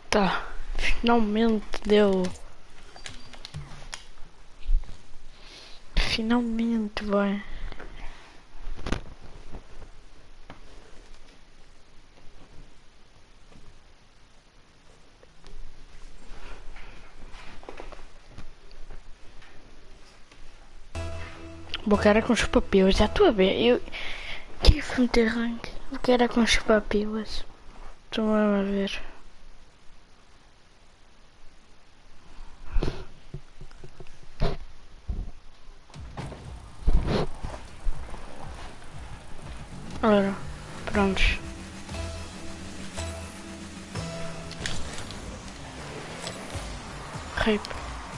Tá, finalmente deu. Finalmente, vai. Bocara com chupa-pilas, já estou a ver. Eu quero meter rank. Bocara com chupa-pilas. Estou a ver. Ora, prontos. Rape.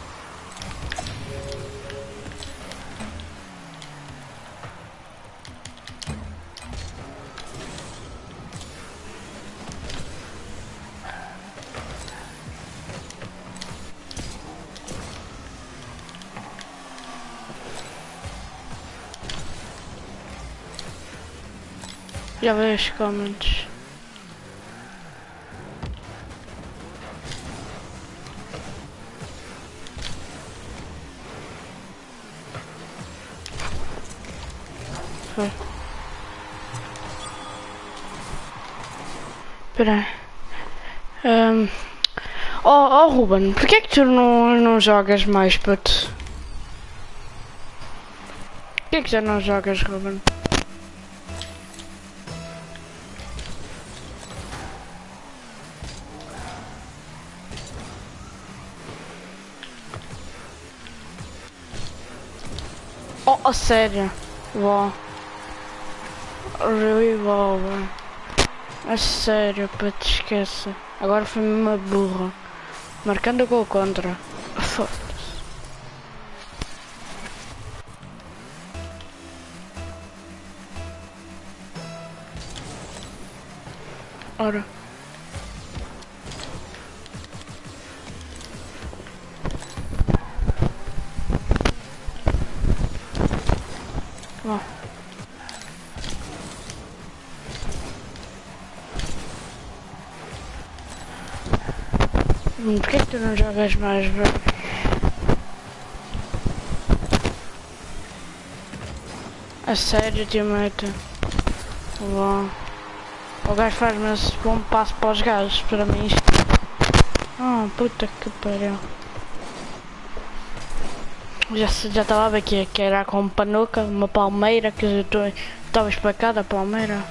Já vejo os comments. Foi. Espera aí. Oh Ruben, porquê é que tu não jogas mais, puto? Porquê é que já não jogas, Ruben? Oh, sério? Uau. Really wow, velho. A sério, pá, te esquece. Agora foi uma burra. Marcando gol contra. Foda-se. Ora. Ó. Porquê que tu não jogas mais, velho? A sério, teammate. Uau. O gajo faz-me esse bom passo para os gajos, para mim isto. Ah, puta que pariu. Já estava a ver que era com panuca, uma palmeira, que eu estava espacada a palmeira.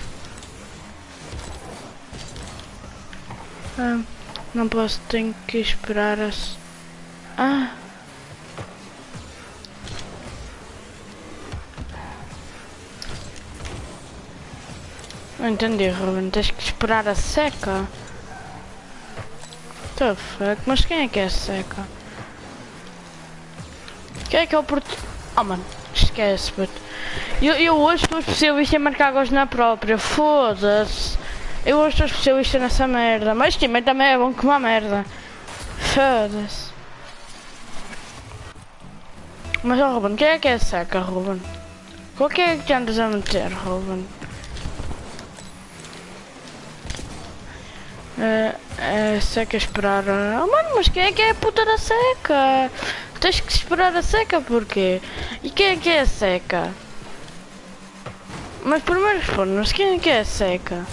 Não posso, tenho que esperar as... Ah! Não entendi, Ruben, tens que esperar a seca? The fuck, mas quem é que é a seca? Quem é que é o porto... Oh mano, esquece, puto. Eu hoje estou especialista em marcar gols na própria, foda-se. Eu hoje estou especialista nessa merda, mas time também é bom que uma merda. Foda-se. Mas oh, Ruben, quem é que é a seca, Ruben? Qual que é que andas a meter, Ruben? Seca esperar. Oh mano, mas quem é que é a puta da seca? Tens que esperar a seca porquê? E quem é que é a seca? Mas primeiro responde-nos, quem é que é a seca?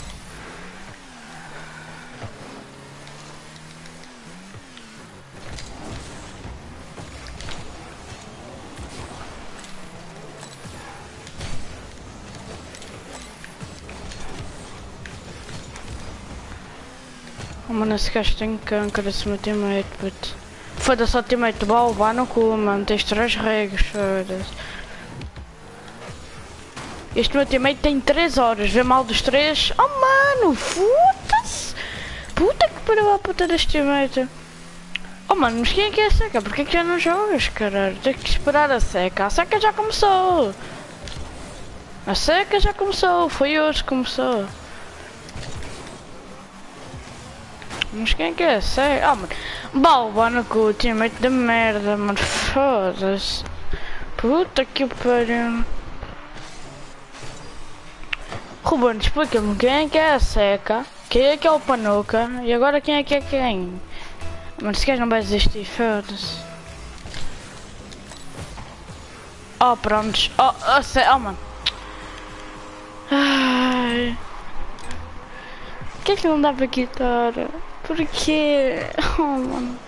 Oh mano, esse gajo tem câncer, esse meu teammate, puto. Foda-se ao teammate, vá no cu, mano, tens 3 regras, foda-se. Este meu teammate tem 3 horas, vê mal dos 3. Oh mano, foda-se! Puta que pariu a puta deste teammate. Oh mano, mas quem é que é a seca? Porquê que já não jogas, caralho? Tem que esperar a seca. A seca já começou. A seca já começou, foi hoje que começou. Mas quem é que é a seca? Oh mano, balba no cu, teammate de merda, mano, foda-se. Puta que pariu. Ruben, explica-me quem é que é a seca? Quem é que é o Panuca? E agora quem é que é quem? Mano, se queres não vai desistir, foda-se. Oh, prontos. Oh, mano. Ai. Por que não dá para quitar? Porquê? Oh, mano.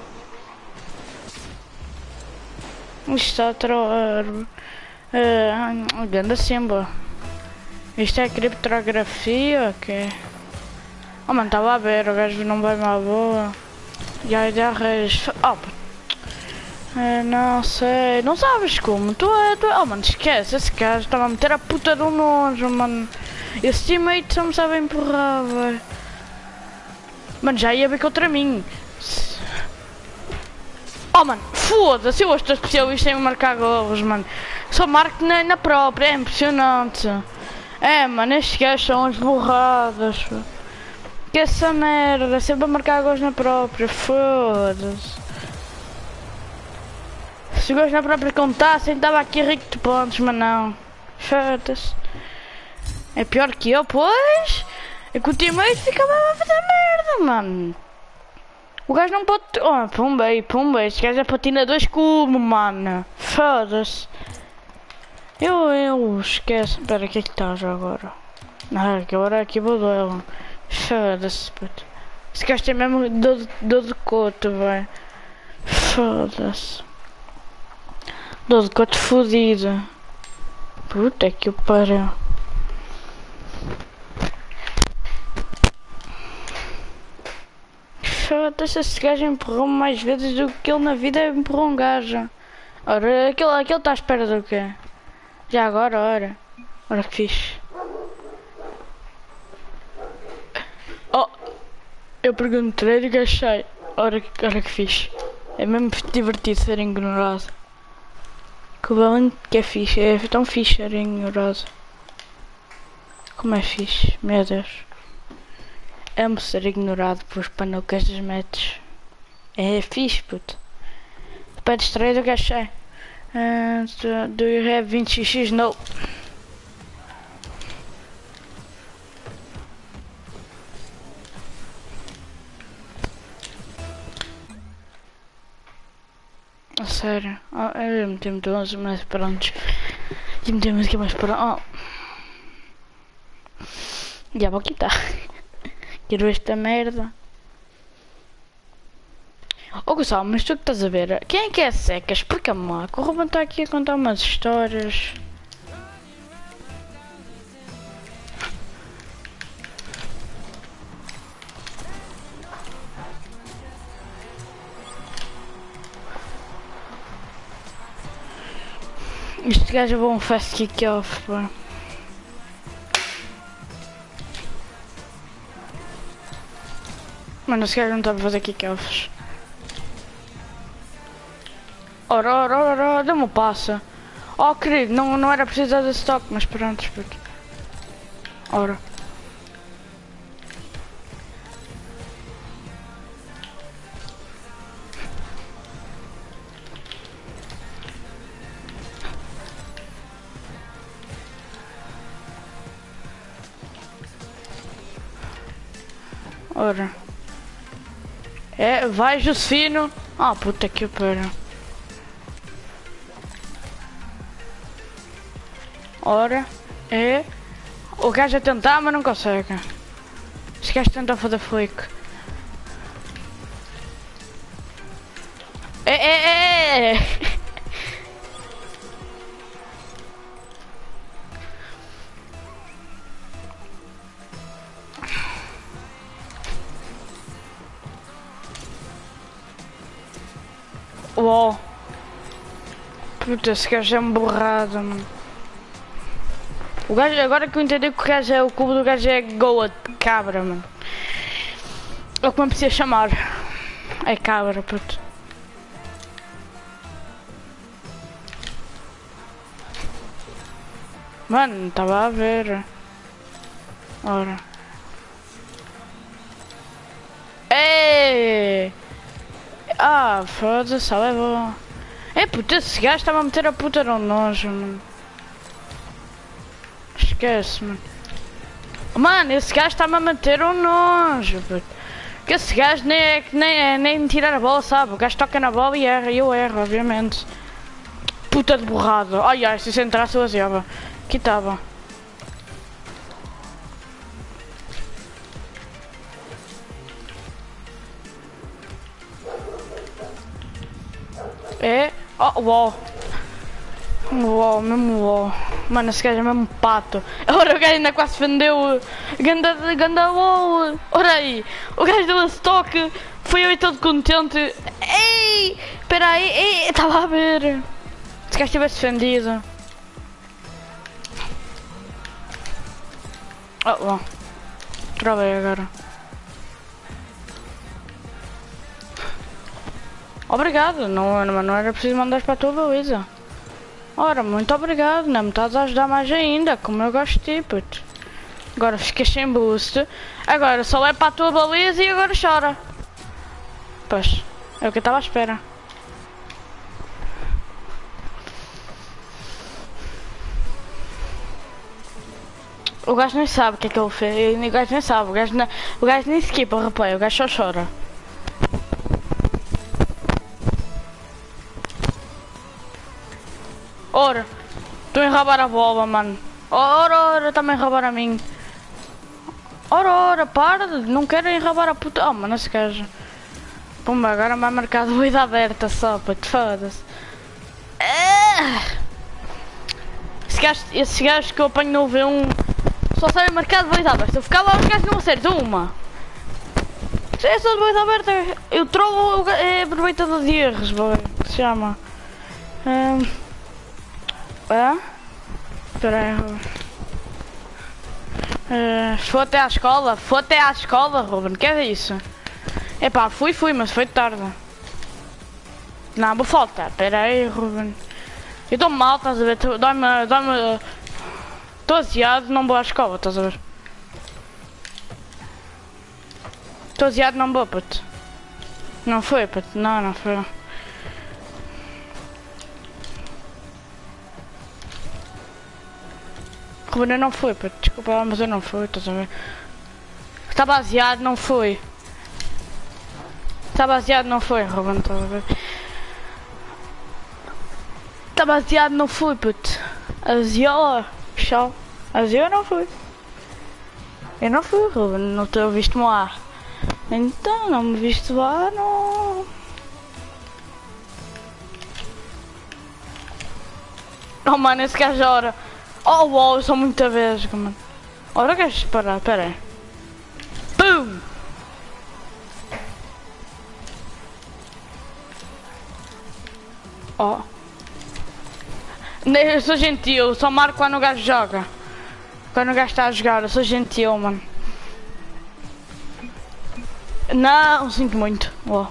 Isto está a troar. Ganda símbolo. Isto é criptografia, ok? Oh, mano, estava a ver, o gajo não vai mal boa. E aí dá reis. Oh, não sei, não sabes como? Oh, mano, esquece, esse gajo estava a meter a puta do nojo, mano. Esse teammate só me sabe empurrar, velho. Mano, já ia ver contra mim. Oh, mano, foda-se, eu estou especialista em marcar golos, mano. Só marco na própria, é impressionante. É, mano, estes gajos são uns borradas. Que essa merda, sempre a marcar gols na própria, foda-se. Se os gols na própria contassem, estava aqui rico de pontos, mas não. Foda-se. É pior que eu, pois. É que o teammate ficava a fazer merda, mano. O gajo não pode... Oh, pumba, este gajo é patinador como, mano. Foda-se. Eu esqueço. Espera, o que é que está já agora? Não, que agora aqui vou duelo. Foda-se, puto. Esse gajo tem mesmo dor de coto, velho. Foda-se. Dor de coto fodida. Puta que o pariu. Foda-se, esse gajo empurrou-me mais vezes do que ele na vida empurrou um gajo. Ora, aquele está à espera do quê? Já agora, ora que fixe. Oh, eu perguntei o gajo sai. Ora que fixe. É mesmo divertido ser ignorado. Que bom que é fixe, é tão fixe ser ignorado. Como é fixe, meu Deus. Amo ser ignorado pelos panucas dos metros. É fixe, puto. Para distrair o gajo sai. Do you have 20x? No. A sério? Eu meti-me 11, mas pronto. E meti-me aqui mais para... Já vou quitar. Quero esta merda. Oh Gonçalo, mas tu que estás a ver? Quem é que é secas? Explica-me lá. Que o Ruben está aqui a contar umas histórias. Este gajo levou um fast kick-off, pô. Mano, esse gajo não está a fazer kick-offs. Ora, dê-me um passo. Oh querido, não era preciso desse toque, mas pronto, puto. Ora. Ora. É, vai Josefino. Ah, puta que pariu. Ora, é. O gajo a tentar, mas não consegue. Esse gajo tenta fazer flick. É. Uou. Puta, esse gajo é um borrado, mano. O gajo, agora que eu entendi que o gajo é o cubo do gajo é Goa de cabra, mano. É o que me precisa chamar. É cabra, puto. Mano, estava a ver. Ora. Ei! Ah, foda-se, levou. É puta, esse gajo estava a meter a puta no nojo, mano. Esquece, mano. Mano, esse gajo está-me a meter um nojo, puto. Que esse gajo nem tirar a bola, sabe? O gajo toca na bola e erra, e eu erro, obviamente. Puta de borrado. Ai ai, se isso entrasse eu aziava. Aqui estava. É? Oh, uau. Uau, mesmo uau. Mano, esse gajo é mesmo pato. Ora, o gajo ainda quase defendeu. Ganda uau. Ora aí. O gajo deu esse toque. Foi eu todo contente. Ei! Espera aí. Ei, estava a ver. Se o gajo tivesse defendido. Oh, uau. Travei agora. Obrigado, não era preciso mandar para a tua baliza. Ora, muito obrigado, não me estás a ajudar mais ainda, como eu gosto de ti, puto. Agora ficas sem boost, agora só é para a tua baliza e agora chora. Pois, é o que eu estava à espera. O gajo nem sabe o que é que ele fez, o gajo nem sabe, o gajo nem se equipa, rapaz, o gajo só chora. Ora, estou a enrabar a bola, mano. Ora, também enrabar a mim. Ora, para, não quero enrabar a puta. Oh, mano, esse gajo. Pumba, agora me ha marcado vida aberta só, puto, foda-se. Esse gajo que eu apanho no V1 só sai marcado de vida aberta. Se eu ficar lá, os gajos não acertam uma. Se é só de vida aberta, eu trovo é aproveitador de erros, que se chama. Espera aí, foi até à escola, Ruben, que é isso? Epá, fui, mas foi tarde. Não, vou faltar, espera aí, Ruben. Eu estou mal, estás a ver? Dá-me... Estou aziado, não vou à escola, estás a ver? Estou aziado, não vou, puto. Não foi, puto, não foi. Ruben, eu não fui, puto, desculpa, mas eu não fui, estás a ver? Está baseado, não foi. Está baseado, não foi, Ruben, estás a ver? Está baseado, não foi, puto. Aziou, tchau. Aziou, eu não fui. Eu não fui, Ruben, não estou visto-me lá. Então, não me viste lá, não. Oh, mano, esse gajo ora. Oh, uau, eu sou muita vez, mano. Ora, queres parar? Pera aí. Pum! Oh. Eu sou gentil, só marco quando o gajo joga. Quando o gajo está a jogar, eu sou gentil, mano. Não, sinto muito. Oh.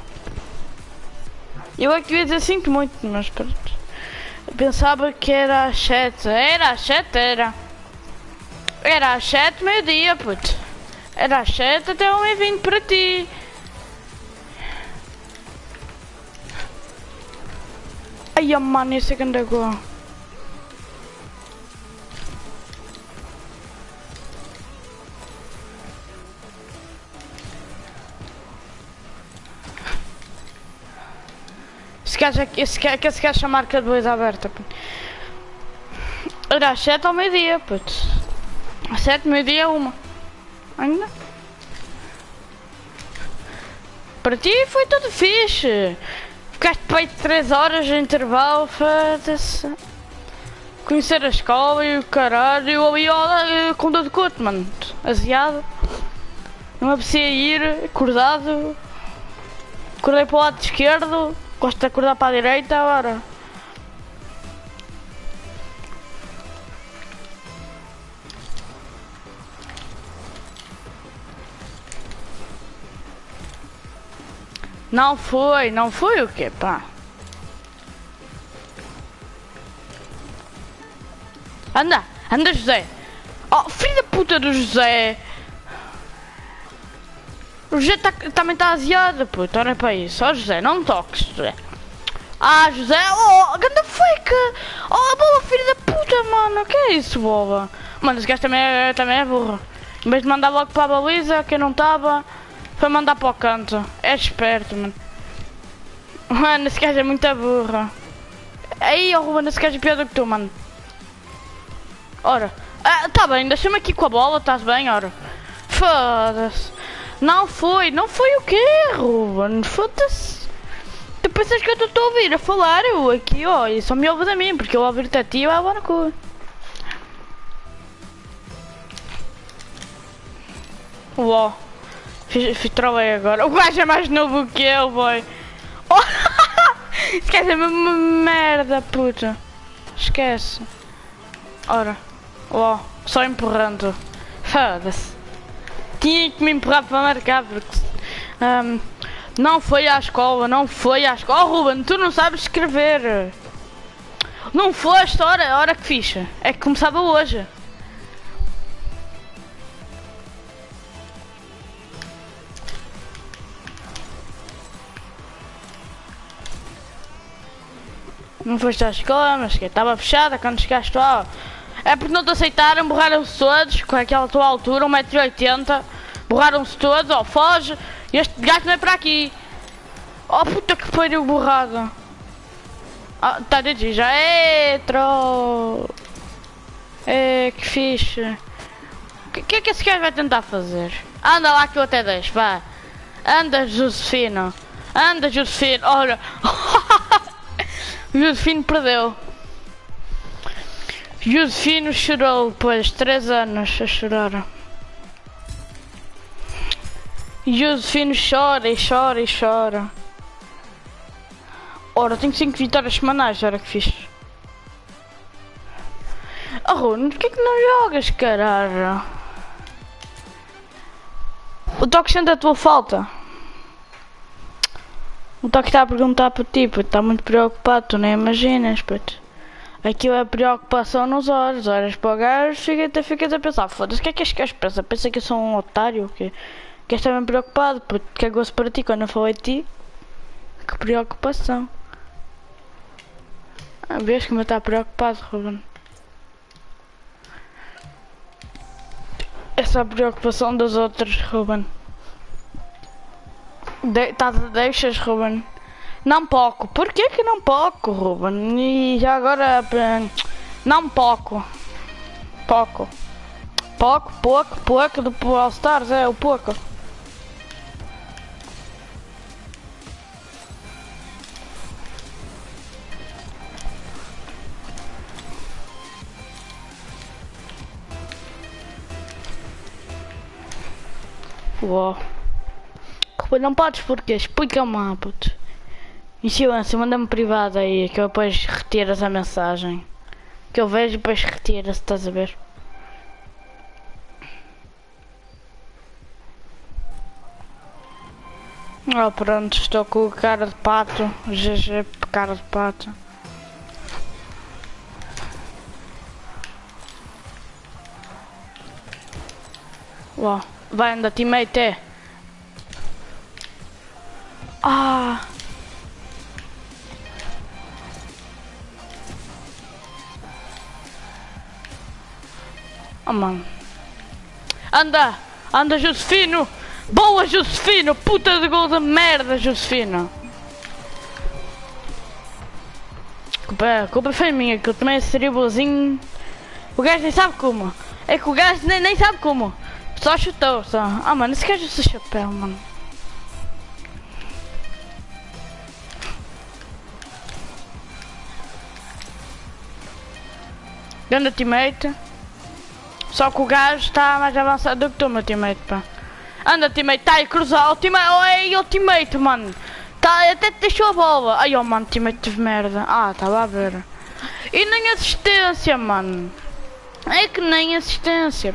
Eu é que devia dizer sinto muito, mas pronto. Eu pensava que era às 7. Era às 7, era. Era às 7, meio-dia, puto. Era às 7 até 1h20 para ti. Ai, mano, esse é que anda gol. Esse gajo a marca de boisa aberta, puto. Era às 7 ao meio-dia, puto. Às 7, meio-dia, 1. Ainda? Para ti foi tudo fixe. Ficaste para aí 3 horas de intervalo, foda-se. Conhecer a escola e o caralho. Eu ali com dor de coto, mano. Aziado. Não apetecia ir, acordado. Acordei para o lado esquerdo. Gosto de acordar para a direita agora. Não foi o quê, pá? Anda, José. Oh, filho da puta do José. O José também está aziado, puto, olha para isso. Ó José, não me toques, José. Ah, José, oh, ganda fake. Oh, bola, filho da puta, mano. Que é isso, bola? Mano, esse gajo também é burro. Em vez de mandar logo para a baliza, quem não estava, foi mandar para o canto. É esperto, mano. Mano, esse gajo é muito burro. Aí, oh, Ruben, esse gajo é pior do que tu, mano. Ora. Tá bem, deixa-me aqui com a bola, estás bem, ora. Foda-se. Não foi o quê, Ruben? Foda-se. Tu pensas que eu estou a ouvir a falar? Eu aqui, ó, e só me ouves a mim, porque eu ouvir-te a ti, vai na cu. Uau. Fiz trolei agora. O gajo é mais novo que eu, boy. Oh. Esquece, é uma merda, puta. Esquece. Ora. Uau. Só empurrando. Foda-se. Tinha que me empurrar para marcar, porque... não foi à escola, não foi à escola. Oh, Ruben, tu não sabes escrever. Não foste, ora que ficha. É que começava hoje. Não foste à escola, mas que estava fechada quando chegaste lá. É porque não te aceitaram, borraram-se todos, com aquela tua altura, 1,80 m. Borraram-se todos, ó, foge. Este gajo não é para aqui. Oh, puta que pariu, borrado. Ah, tá de dia já. Troll. Que fixe. O que é que esse gajo vai tentar fazer? Anda lá que eu até deixo, vá. Anda, Josefino. Anda, Josefino. Olha. Josefino perdeu. Josefino chorou depois, 3 anos a chorar. Josefino chora e chora e chora. Ora, tenho 5 vitórias semanais, ora que fixe. Oh, Runo, porquê que não jogas, caralho? O Toque sente a tua falta. O Toque está a perguntar para ti, puto, está muito preocupado, tu nem imaginas, puto. Aquilo é preocupação nos olhos, olhas para o gajo, ficas a pensar, foda-se, o que é que este gajo pensa? Pensa que eu sou um otário, que está bem preocupado, puto, cagou-se para ti quando eu falei de ti. Que preocupação. Vês como eu está preocupado, Ruben? Essa é a preocupação dos outros, Ruben. Deixas, Ruben? Não pouco. Porquê que não pouco, Ruben? E já agora... Não pouco. Pouco. Pouco do All Stars, é o pouco. Uou. Não podes porque explica-me lá, puto. Em silêncio, manda-me privado aí, que eu depois retiras a mensagem. Que eu vejo e depois retira-se, estás a ver? Oh, pronto, estou com cara de pato. GG, cara de pato. Uau, vai andar teammate, é? Ah! Oh, mano. Anda, Josefino! Boa, Josefino! Puta de gol de merda, Josefino! A culpa foi minha, que eu também seria boazinho. O gajo nem sabe como. É que o gajo nem sabe como. Só chutou, só. Ah, mano, esse gajo usa chapéu, mano. Grande teammate. Só que o gajo está mais avançado do que tu, meu teammate, pá. Anda, teammate, tá aí, cruzar. O teammate, oi, o teammate, mano. Tá, até te deixou a bola. Ai, oh, mano, teammate teve merda. Ah, estava a ver. E nem assistência, mano. É que nem assistência.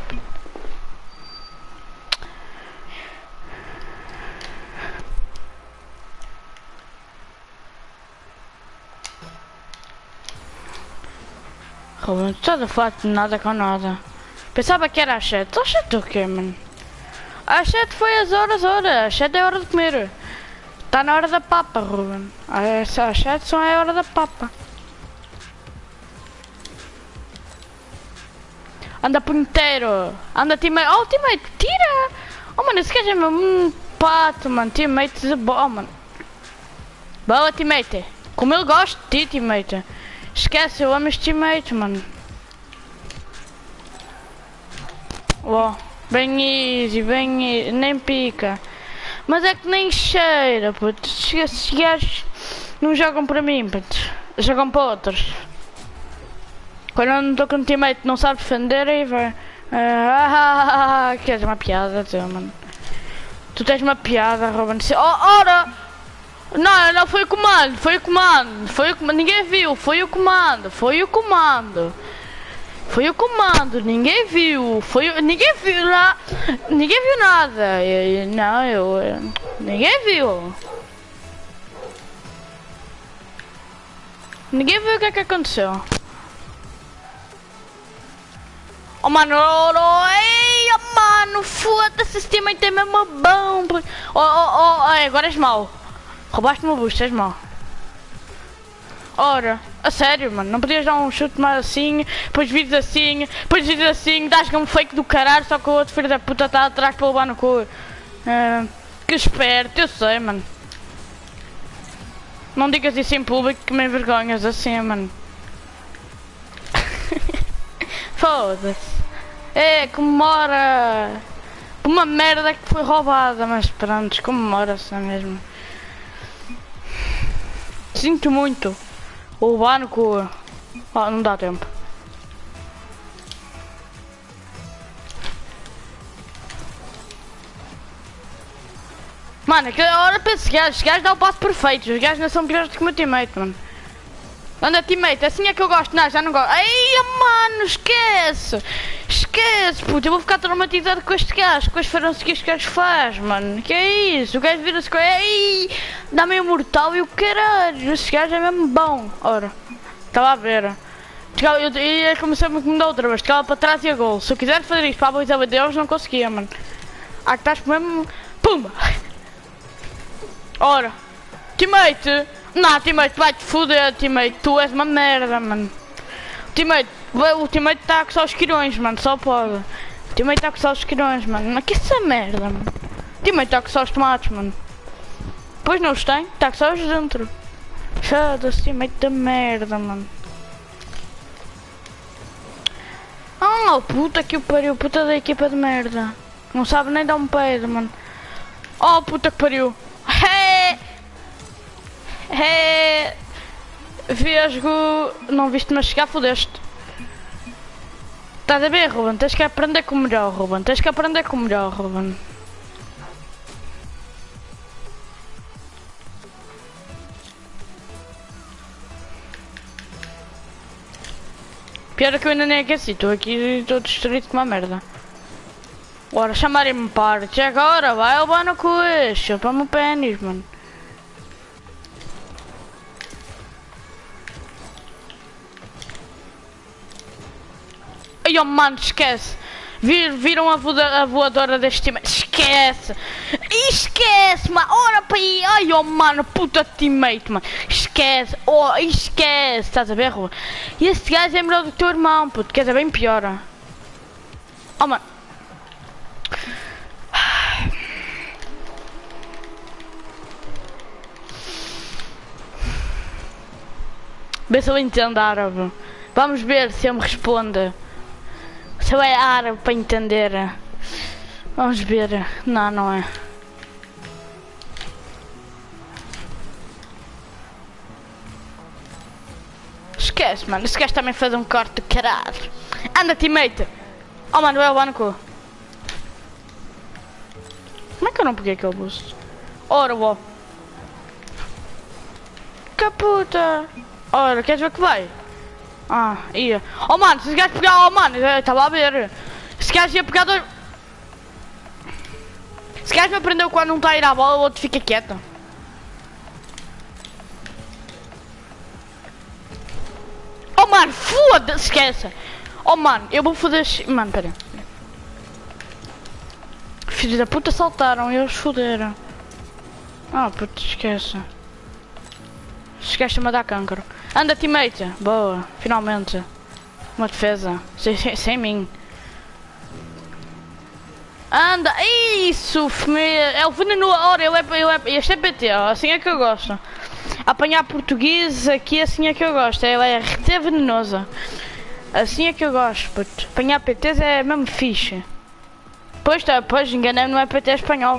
Ruben, tu estás a falar de nada com nada. Pensava que era às 7. Às 7 o quê, mano? Às 7 foi as horas. Às 7 é a hora de comer. Está na hora da papa, Ruben. Às 7 só é a hora da papa. Anda punheteiro. Anda teammate. Oh, teammate, tira. Oh, mano, esse gajo é mesmo um pato, mano. Teammate de boa, mano. Boa, teammate. Como eu gosto de ti, teammate. Esquece, eu amo este teammate, mano. Oh, bem easy, nem pica. Mas é que nem cheira, puto. Esses gajos não jogam para mim, puto. Jogam para outros. Quando eu não estou com um teammate não sabe defender, aí vai. Que és uma piada, teu, mano. Tu tens uma piada, Ruben. Oh, ora! Não, não foi o comando, foi o comando. Foi o comando. Ninguém viu, foi o comando, foi o comando. Foi o comando, ninguém viu. Ninguém viu nada. Ninguém viu nada. Ninguém viu. Ninguém viu o que é que aconteceu. Oh, mano, ei, oh, mano, foda-se, esse time tem mesmo bom. Agora és mau. Roubaste-me o boost, és mau. Ora, a sério, mano, não podias dar um chute mais assim, depois vires assim, dás-me um fake do caralho, só que o outro filho da puta está atrás para levar no cu. Que esperto, eu sei, mano. Não digas isso em público que me envergonhas assim, mano. Foda-se. É, comemora. Uma merda que foi roubada, mas pronto, comemora-se mesmo. Sinto muito. O banco. Oh, não dá tempo. Mano, aquela hora para esses gajos dá o passo perfeito. Os gajos não são piores do que o meu teammate, mano. Anda, teammate, assim é que eu gosto. Não, já não gosto. Ai, mano, esquece. Esquece, puto. Eu vou ficar traumatizado com este gajo. Com as faranças que este gajo faz, mano. Que é isso? O gajo vira-se com... Ai, dá-me imortal e o caralho. Esse gajo é mesmo bom. Ora, estava a ver. Eu comecei a me incomodar outra vez. Ficava para trás e a gol. Se eu quisesse fazer isto para a boa de Deus, não conseguia, mano. Ah, que estás mesmo... Pumba! Ora, teammate. Não, teammate, vai-te foder, teammate. Tu és uma merda, mano. O teammate está a coçar os quirões, mano. Só pode. O teammate está a coçar os quirões, mano. Mas que essa merda, mano. O teammate está a coçar os tomates, mano. Pois não os tem, está a coçar os dentro. Foda-se, teammate da merda, mano. Oh, puta que o pariu. Puta da equipa de merda. Não sabe nem dar um pedo, mano. Oh, puta que pariu. Vesgo, não viste-me a chegar, fodeste. Estás a ver, Ruben? Tens que aprender com o melhor, Ruben. Tens que aprender com o melhor, Ruben. Pior é que eu ainda nem aqueci, estou aqui e estou destruído com uma merda. Ora, chamarem-me parte, agora vai levar no cu, chupa-me o pênis, mano. Ai, oh, mano, esquece. Viram a voadora deste time? Esquece. Esquece, mano. Ora para aí. Ai, oh, mano, puta teammate, mano. Esquece. Oh, esquece. Estás a ver, Rua? E esse gajo é melhor do que o teu irmão, puto. Quer dizer, bem pior. Oh, mano. Vê se eu entendo árabe. Vamos ver se ele me responde. Se eu é árabe para entender. Vamos ver. Não, não é. Esquece, mano. Esse gajo também faz um corte do caralho. Anda, teammate. Oh, mano, é o banco. Como é que eu não peguei aquele boost? Ora, ó. Que puta. Ora, queres ver que vai? Ah, ia. Oh, mano, se esse gajo pegar... Oh, mano, eu estava a ver. Esse gajo ia pegar dois... Esse gajo me aprendeu quando um está a ir à bola, o outro fica quieto. Oh, mano, foda-se, esquece. Oh, mano, eu vou foder... Mano, pera. Filhos da puta saltaram e eles foderam. Ah, puta, esquece. Esquece-me a dar cancro. Anda, teammate. Boa, finalmente. Uma defesa. Sem mim. Anda, isso, é o veneno, ora, este é PT, ó, assim é que eu gosto. Apanhar português aqui, assim é que eu gosto, ela é RT venenosa. Assim é que eu gosto, puto. Apanhar PTs é mesmo fixe. Pois tá, pois, enganei-me, não é PT espanhol.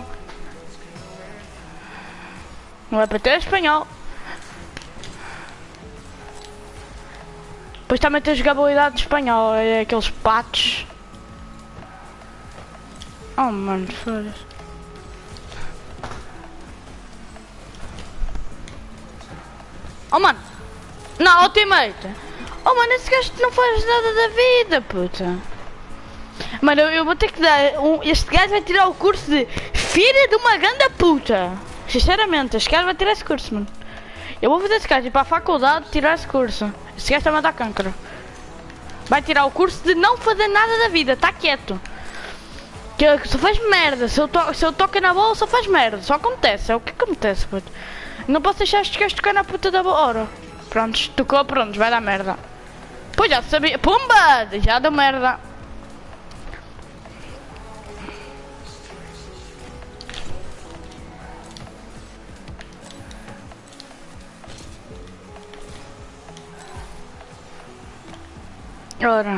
Não é PT espanhol. Depois também tens jogabilidade de espanhol, é aqueles patos. Oh mano, foda-se. Oh mano! Não, oh teammate! Oh mano, esse gajo não faz nada da vida, puta! Mano, eu vou ter que dar. Este gajo vai tirar o curso de filha de uma ganda puta! Sinceramente, este gajo vai tirar esse curso, mano. Eu vou fazer esse gajo ir para a faculdade tirar esse curso. Esse gajo está a dar cancro. Vai tirar o curso de não fazer nada da vida, tá quieto. Que só faz merda, se eu toco na bola só faz merda, só acontece, é o que acontece, puto. Não posso deixar estes gajos tocar na puta da bola. Ora, prontos, tocou, prontos, vai dar merda. Pois já sabia, pumba, já deu merda. Ora,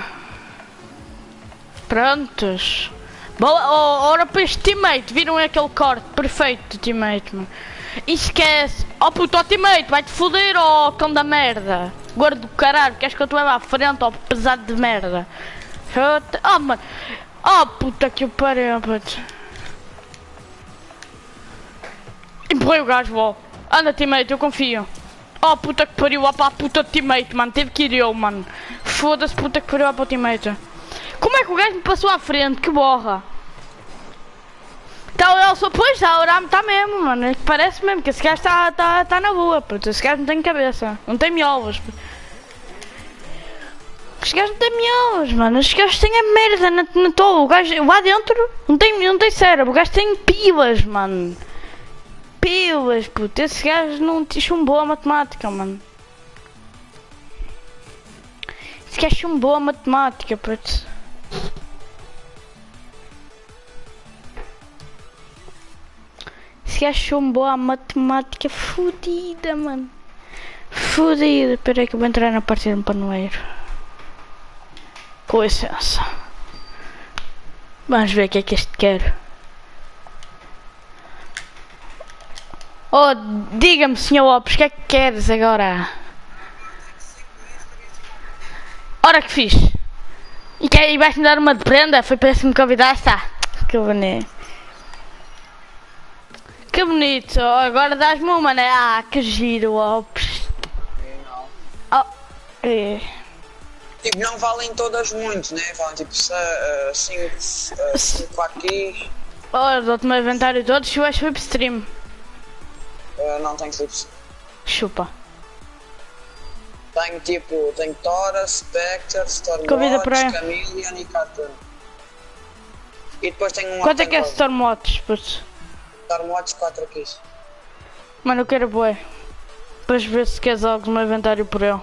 prontos. Boa, ora para este teammate, viram aquele corte perfeito, teammate, mano. Esquece. Oh puto, oh, teammate, vai-te foder, oh cão da merda. Gordo do caralho, queres que eu te leve à frente, oh pesado de merda. Oh mano, oh puta que o pariu, puto. Empurrei o gajo, ó. Anda teammate, eu confio. Oh puta que pariu, ó para a puta de teammate, mano, teve que ir eu, mano. Foda-se, puta que pariu, ó para o teammate. Como é que o gajo me passou à frente? Que borra! Tá, eu sou, pois, tá, orar-me tá mesmo, mano. Parece mesmo que esse gajo tá na boa, puto. Esse gajo não tem cabeça, não tem miolos. Esse gajo não tem miolos, mano. Esse gajo tem a merda na toa. O gajo lá dentro não tem cérebro. O gajo tem pilas, mano. Pilas, puto. Esse gajo não chumbou a matemática, mano. Esse gajo chumbou a matemática, puto. Esse gajo chumbou a matemática fodida, mano. Fodida. Espera aí que eu vou entrar na partida do panoeiro. Com licença. Vamos ver o que é que este quer. Oh, diga-me, senhor Lopes, o que é que queres agora? Ora que fiz. E vais-me dar uma de prenda? Foi para se me convidaste? Tá. Que bonito. Que bonito. Agora dás-me uma, né? Ah, que giro, Lopes. Não. Oh, é. Tipo, não valem todas muito, né? Valem tipo 5 aqui. Ora, dou-te o meu inventário todo se vais flip stream. Não tenho clips. Chupa. Tenho Tora, Spectre, Convida para aí. Stormwatch, Chameleon e Cartoon. E depois tenho um Quanto é que é Stormwatch, puto? Stormwatch 4 aqui. Mano, eu quero bué. Depois ver se queres algo do meu inventário por ele.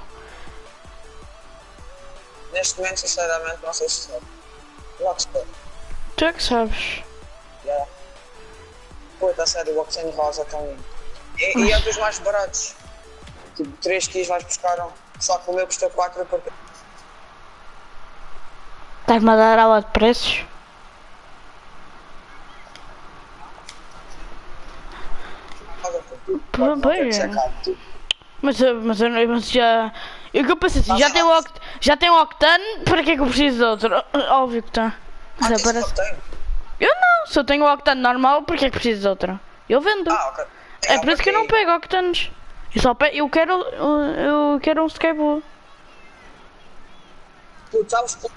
Neste momento, sinceramente, não sei se sabe. Logo se pode. Tu é que sabes. Yeah. Pô, tá sério, o Oxene Rosa tão lindo. E é dos mais baratos. Tipo, 3 keys vais buscar um. Só que o meu custa 4 porque... Estás-me a dar aula de preços? Pois é. Mas já... Eu que eu pensei assim, já tem o Octane, para que é que eu preciso de outro? Óbvio que tá. Mas parece... Eu não, se eu tenho o Octane normal, para que é que preciso de outro? Eu vendo. Ok. É por isso que eu não pego Octanes. Eu quero um Skyblue. Tu sabes que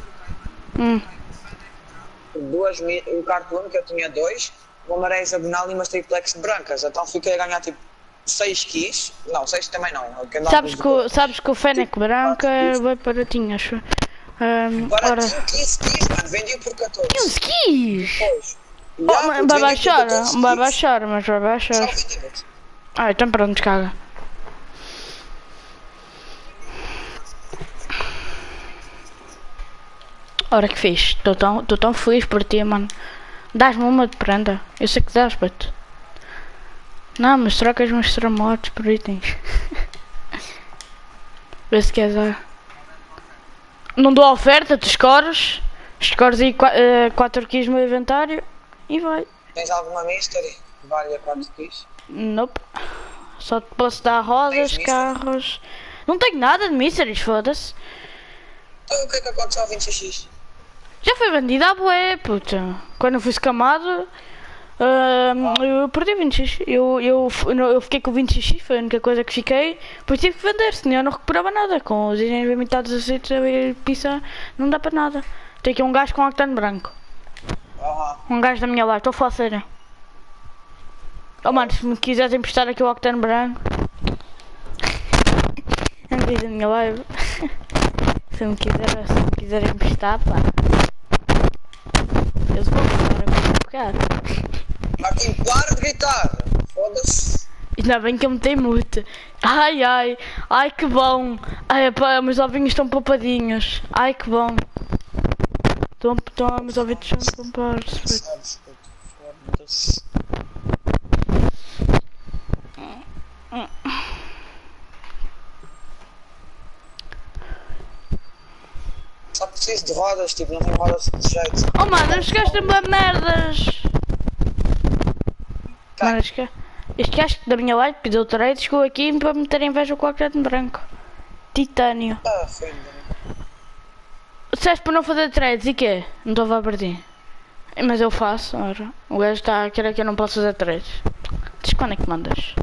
o Cartoon que eu tinha 2, uma maré hexagonal e umas triplex brancas, então fiquei a ganhar tipo 6 keys, não, 6 também não. Sabes que o Fennec branca vai baratinho, acho. Ora, 15 keys, mano, vendi por 14. 15 keys? Pois. Vai baixar, mas vai baixar. Ah, então pronto, caga. Ora que fiz, estou tão feliz por ti, mano. Dás-me uma de prenda. Eu sei que dás, puto. Não, mas trocas meus tramotes por itens. Vê se queres dar. Não dou oferta, tu escores. Escores aí 4 keys no inventário. E vai. Tens alguma mystery? Vale a 4 keys? Nope. Só te posso dar rosas, Tens carros. Não tenho nada de mysteries, foda-se. Então o que é que aconteceu ao 26x? Já foi vendido à bué, puta. Quando eu fui escamado, eu perdi 20x. Eu fiquei com 20x, foi a única coisa que fiquei. Depois tive que vender, senão eu não recuperava nada. Com os itens limitados aceitos, a pizza não dá para nada. Tem aqui um gajo com octane branco. Um gajo da minha live, estou a falar sério. Oh mano, se me quiseres emprestar aqui o octane branco. Não diz da minha live. Se me quiser emprestar, pá. Eu vou pegar. Martim, para de gritar! Foda-se! Ainda bem que eu meti mute. Ai ai, ai que bom. Ai pá, meus ovinhos estão poupadinhos. Ai que bom. Meus ouvidos estão poupados. Foda-se. Só preciso de rodas, tipo, não tenho rodas de jeito. Oh mano, estes gajos têm bué merdas. Mano, este gajo da minha live pediu trade, chegou aqui para meter inveja com o octane branco. Titânio. Ah, filho. Disseste para não fazer trades e quê? Não estou a partir. Mas eu faço, ora. O gajo está a querer que eu não posso fazer trades. Diz quando é que mandas?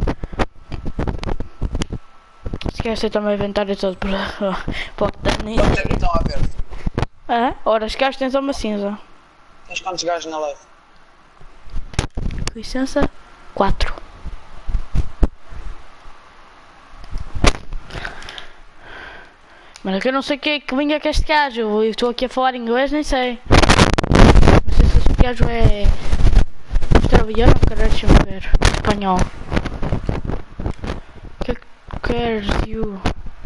Se quer aceitar o meu inventário todo para o octane. Quanto tempo estão a ver? Ah, ora, os gajos têm só uma cinza. Tens quantos gajos na live? Com licença, 4. Mas é que eu não sei que língua que é este gajo. Eu estou aqui a falar inglês, nem sei. Não sei se este gajo é australiano ou caralho, deixa-me ver. Espanhol. O que é que queres, you?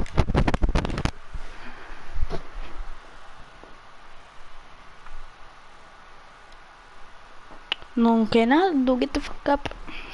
Não quer nada, do get the fuck up.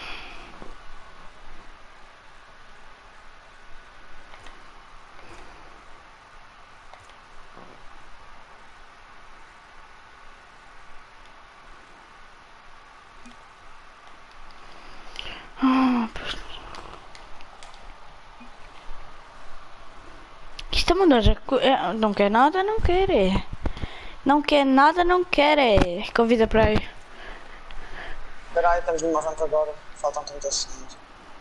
Isto é uma noja. Não quer nada, não quer é. Não quer nada, não quer é. Convida para aí. Espera aí, estamos numa rampa agora. Faltam 30 segundos.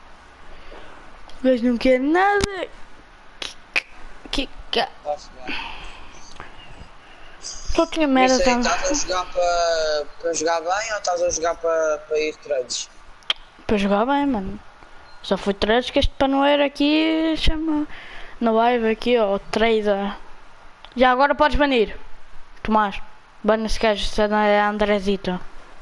Mas não quer nada. Está-se bem. Só tinha merda. Isso aí, estás a jogar para jogar bem ou estás a jogar para ir trades? Para jogar bem, mano. Só foi trades que este panoeiro aqui chama na live aqui, ó, trader. Já agora podes banir. Tomás, bana esse gajo, se é Andrezito.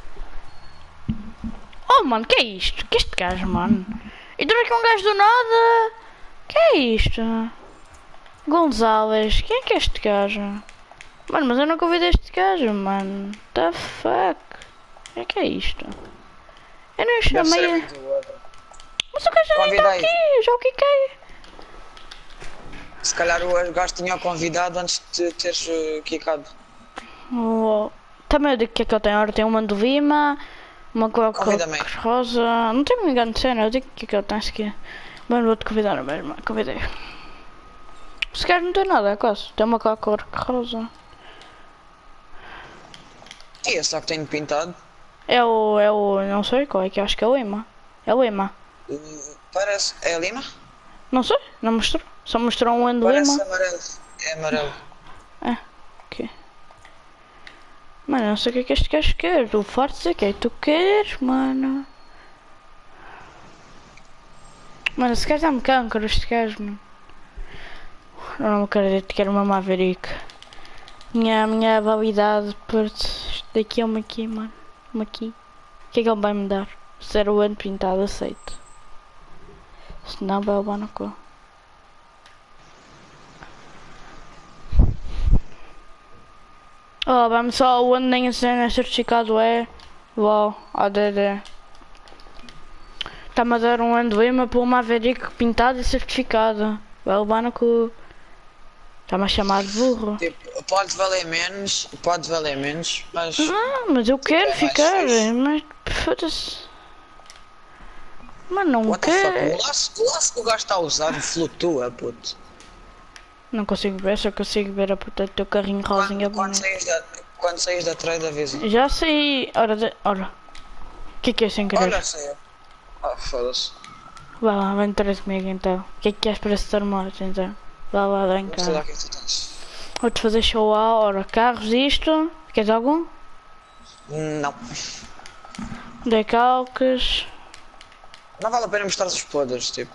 Oh mano, que é isto? Que é este gajo, mano? Entrou aqui um gajo do nada. Que é isto? Gonzales, quem é que é este gajo? Mano, mas eu não convidei este gajo, mano. The fuck? Que é isto? Eu não chamei. Mas o gajo nem está aqui, já o quiquei. Se calhar o gajo tinha convidado antes de teres quicado. Oh, também eu digo que é que eu tenho. Ora, tem uma do Lima, uma coca rosa. Não tenho me engano de cena, eu digo que é que eu tenho aqui. Mano, vou-te convidar mesmo, convidei. Se gajo não tem nada, é quase. Tem uma coca rosa. E é só que tenho pintado. É o. Não sei qual é que eu acho que é o Lima. É o Lima. Parece. É a Lima? Não sei, não mostrou. Só mostrou um ano do Parece Lima. amarelo. É amarelo. É, ok. Mano, não sei o que é que este gajo quer. Estou farto de dizer o que é que tu queres, mano. Mano, esse gajo dá-me cancro, este gajo, mano. Não me acredito que era uma Maverick. Minha validade por daqui a uma aqui, mano. Uma aqui. O que é que ele vai me dar? Se era o ano pintado, aceito. Se não, vai levar no cu. Oh, vamos só o ano nem a cena certificado é. Uau, ADD. Está-me a dar um endema por uma Maverick pintado e certificado. Vai levar no cu. Está-me a chamar de burro. Tipo, pode valer menos, mas... Não, mas eu quero é mais ficar, fixe. mas foda-se. Mas não What the fuck? quero. O laço que o gajo está a usar flutua, puto. Não consigo ver, só consigo ver a puta do teu carrinho rosinha bonito. Quando saís da trade avisa. Já saí. Ora. O que é sem querer? Olha, saiu. Ah, foda-se. Vai lá, vem atrás comigo então. O que é que queres para esse termoto então? Vai lá, vem Vamos lá cá. o que é que tu tens. Vou-te fazer show a ora. Carros, isto. Queres algum? Não. Decalques. Não vale a pena mostrar os podres, tipo.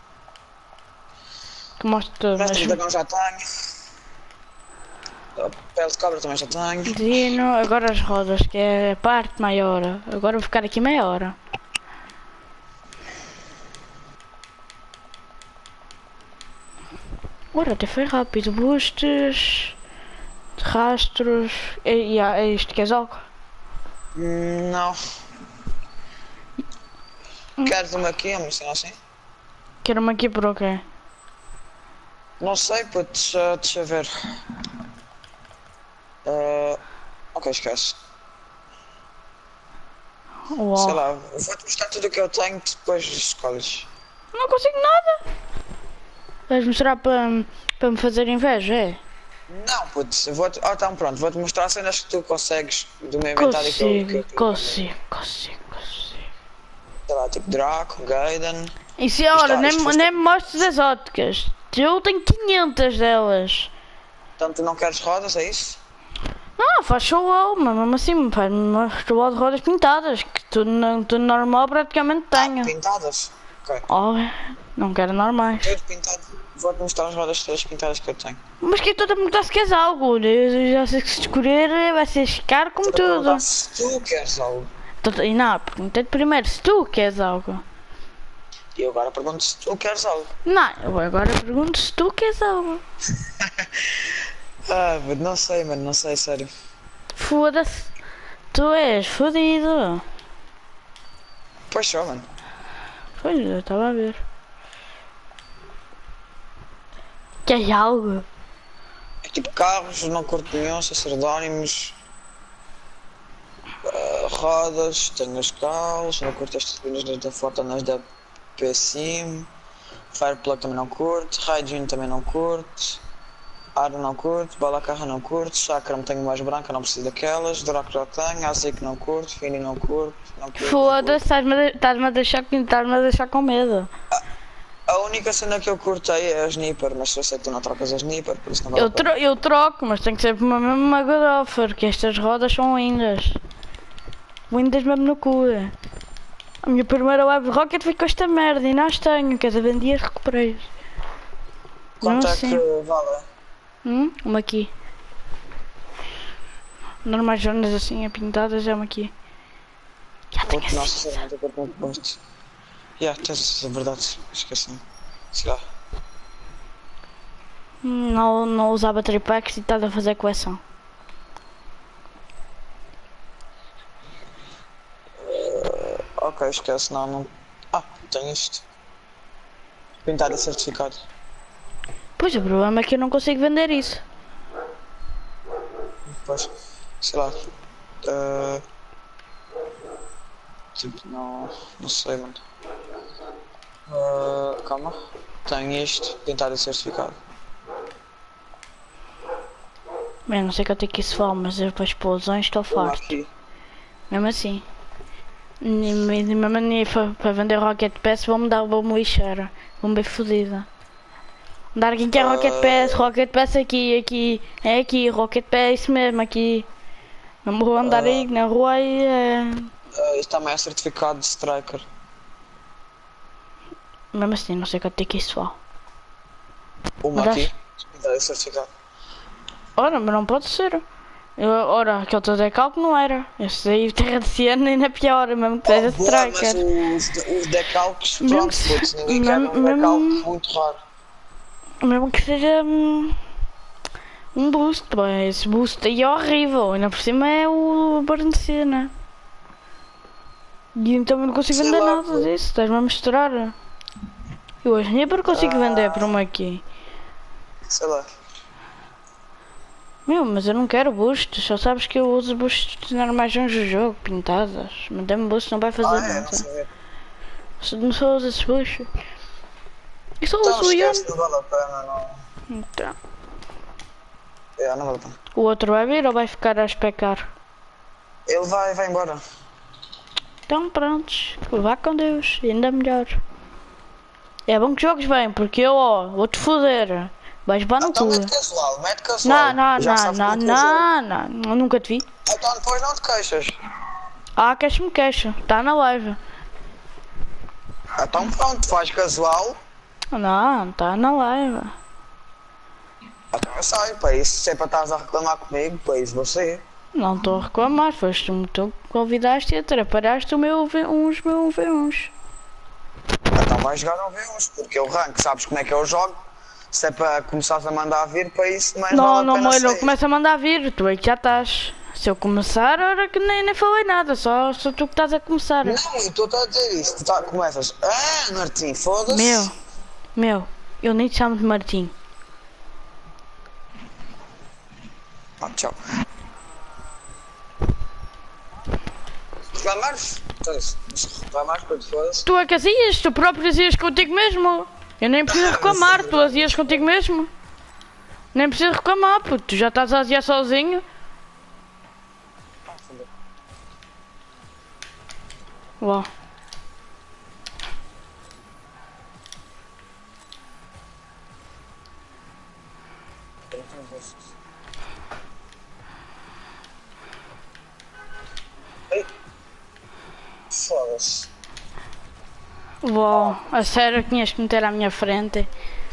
Que mostro tudo. Mestre Mas... dragão já tenho. A pele de cobra também já tenho. Dino, agora as rodas, que é a parte maior. Agora vou ficar aqui meia hora. Ora, até foi rápido. Boostes, rastros. É isto que és algo? Não. Queres uma aqui, uma cena assim? Quero-me aqui por ok. Não sei, puto, deixa eu ver. Ok, esquece. Sei Uau. lá, vou-te mostrar tudo o que eu tenho, depois escolhes. Não consigo nada. Vais mostrar para me fazer inveja, é? Não, puto, vou-te... Oh, então pronto, vou-te mostrar cenas que tu consegues do meu inventário que eu Consigo. sei lá, tipo Draco, Gaiden. Isso é hora, Isto foste- nem me mostres as óticas. Eu tenho 500 delas. Então tu não queres rodas, é isso? Não, faz show, mas mesmo assim faz uma show de rodas pintadas, que tudo normal praticamente tenho. Pintadas? Ok. Oh, não quero normais. Tudo pintado. Vou-te mostrar as rodas todas pintadas que eu tenho. Mas que eu estou a perguntar se queres algo. Eu já sei que se escolher vai ser caro como Estou a tudo. perguntar se tu queres algo. E não, perguntei-te primeiro se tu queres algo. E eu agora pergunto se tu queres algo. Não, eu agora pergunto se tu queres algo. Ah, mas não sei, mano, não sei, sério. Foda-se. Tu és fodido. Pois só, mano. Pois, eu estava a ver. Queres algo? É tipo carros, não curto nenhum, sacerdónimos. Rodas, tenho as calos, não curto estas turbinas da foto nas da PSIM. Fireplug também não curto, Raijin também não curto. Aro não curto, Balacarra não curto, Chakram tenho mais branca, não preciso daquelas, Draco já tenho, Azik não curto, Fini não curto, não curto. Foda-se, estás-me a deixar com medo. A única cena que eu curto aí é a Sniper, mas eu sei que tu não trocas a Sniper, por isso não vale a pena. Eu troco, mas tem que ser uma mesmo uma good offer, que estas rodas são lindas. Lindas mesmo no cu. A minha primeira Web Rocket foi com esta merda e não as tenho, quer dizer, vendi e recuperei. Quanto Não é sei. que vale? Uma aqui. Normais zonas assim, pintadas, é uma aqui. Já tenho Puto, nossa, assim. sinceramente eu curto muito gosto. Tens a verdade, esqueci-me. Sei lá. Não usava tripacks e estás a fazer coleção. Ok, esquece, não. Ah, tenho isto. Pintado e certificado. Pois o problema é que eu não consigo vender isso. Depois, sei lá. Tipo, não sei, mano. Calma. Tenho isto, pintado e certificado. Bem, não sei que eu tenho que isso falar, mas eu para explosões estou farto. Aqui. Mesmo assim. Mesmo para vender Rocket Pass vou-me lixar. Vou-me bem fodida. Andar aqui que é Rocket Pass aqui, é aqui, Rocket Pass isso mesmo, aqui. Não vou andar aí na rua e Isto também é certificado de Striker. mesmo assim, não sei que eu tenho que isso falar. Uma Mas aqui, pintado e certificado. Ora, mas não pode ser. Ora, aquele teu decalque não era. Esse aí terra de Siena ainda é pior, mesmo que seja Striker. Mas os decalques, Mesmo pronto, que putz, ninguém quer um decalque muito raro. Mesmo que seja um boost, pá. Esse boost aí é horrível. Ainda por cima é o Barnecena. E então eu não consigo Sei vender lá, nada pô. disso, estás-me a misturar. Eu hoje nem para consigo vender por uma aqui. Sei lá. Meu, mas eu não quero bustos, só sabes que eu uso bustos normais no jogo, pintadas. Mandei-me bustos, não vai fazer Ah, é? Não nada. sabia. Não só uso esses bustos. E só Então uso o Ian. esquece, não vale a pena, não. Então. É, não vale a pena. O outro vai vir ou vai ficar a especar? Ele vai embora. Então prontos, vá com Deus, ainda melhor. É bom que jogues bem, porque eu, ó, vou-te foder. Vais levar no Então cu. mete casual, mete casual. Já sabes como é que eu jogo. Não, nunca te vi. Então depois não te queixas. Ah, queixa-me queixa, está na live. Então pronto, faz casual. Não, está na live. Então eu saio, para isso. Se é para estares a reclamar comigo, para isso você. Não estou a reclamar, foste tu que convidaste e atrapalhaste o meu V1s, meu V1s. Então vais jogar um V1, porque eu rank, sabes como é que eu jogo? Se é para começares a mandar vir para isso, mais Não, vale a não, pena mãe, não sair. começa a mandar vir, tu é que já estás. Se eu começar, era que nem falei nada, só tu que estás a começar. Não, eu estou a dizer isso. Começas. Ah, Martim, foda-se. Meu, eu nem te chamo de Martim. Ah, tchau. Reclamares? Então, se reclamares, para te foda-se. Tu é que azias, tu próprio azias contigo mesmo. Eu nem preciso reclamar, tu azias contigo mesmo. Nem preciso reclamar, puto, tu já estás a aziar sozinho. Uau. Ei. Foda-se. Uau, a sério que tinhas que meter à minha frente.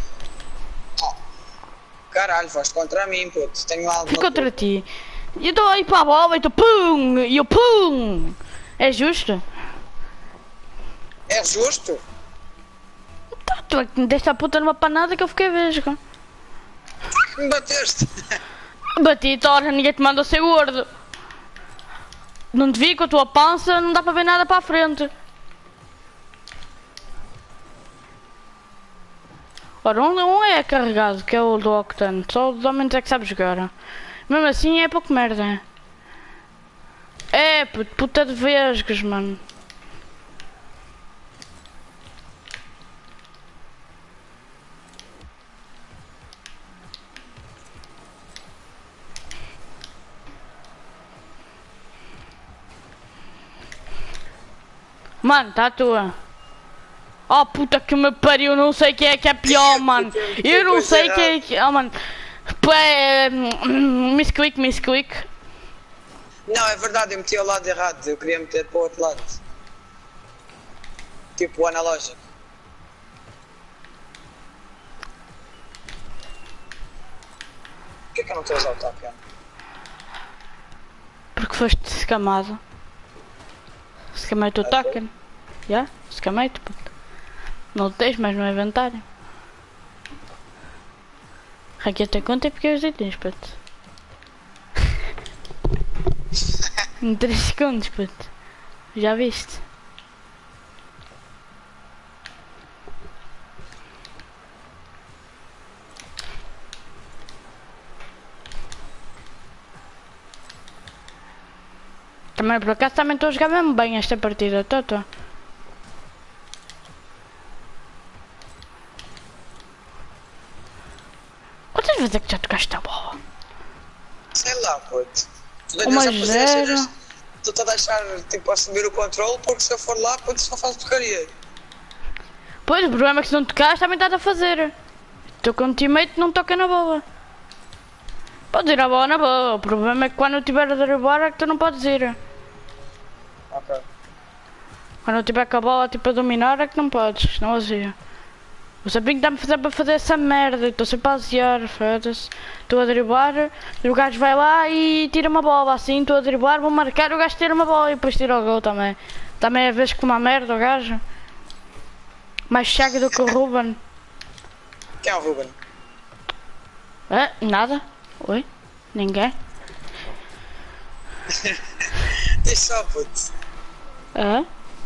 Caralho, foste contra mim, puto. Tenho algo. Fui contra ti. E eu estou aí para a bola e tu pum! E eu pum! É justo? É justo? Tá, tu é que me deste a puta numa panada que eu fiquei vesgo. Me bateste. Bati, tora, ninguém te manda ser gordo. Não te vi com a tua pança, não dá para ver nada para a frente. Ora, um é carregado, que é o do Octane. Só os homens é que sabe jogar. Mesmo assim é pouco merda. É, puta de vesgas, mano. Mano, tá a tua. Oh puta que me pariu, não sei quem é que é pior, mano. Eu não sei quem é que... Oh, mano. É... Misclick. Não, é verdade, eu meti ao lado errado. Eu queria meter para o outro lado. Tipo o analógico. Porquê que eu não estou a usar o token? Porque foste escamado. Escamei o teu token. Já? Escamei-te, puto. Não tens mais no inventário. Ranquei até conta porque eu os itens, puto. Em 3 segundos, puto. Já viste? Também por acaso também estou a jogar mesmo bem esta partida, tô. Quantas vezes é que já tocaste a bola? Sei lá, puto. Uma zero. Tu estás a deixar tipo a subir o controle porque se eu for lá, puto, só faço porcaria. Pois, o problema é que se não tocares também estás a fazer. Estou com um teammate não toca na bola. Podes ir a bola na bola, o problema é que quando eu estiver a derrubar é que tu não podes ir. Ok. Quando eu tiver com a bola tipo a dominar é que não podes, não azia. O sapinho está-me para fazer essa merda, estou sempre a aziar, foda-se. Estou a driblar, o gajo vai lá e tira uma bola, assim, estou a driblar, vou marcar, o gajo tira uma bola e depois tira o gol também. Também é vez que uma merda o gajo. Mais chaga do que o Ruben. Quem é o Ruben? É, nada. Oi? Ninguém? Diz só, puto. É?